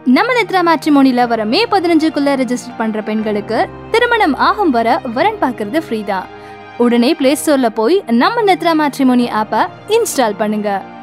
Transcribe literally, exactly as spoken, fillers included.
நம்ம நெத்ரா மேட்ரிமோனில வர மே பதினஞ்சுக்குள்ள ரெஜிஸ்டர் பண்ற பெண்களுக்கு திருமணம் ஆகும் வர வரன் பார்க்கறது ஃப்ரீ தான். உடனே பிளே ஸ்டோர்ல போய் நம்ம நெத்ரா மேட்ரிமோனி ஆப்பை இன்ஸ்டால் பண்ணுங்க.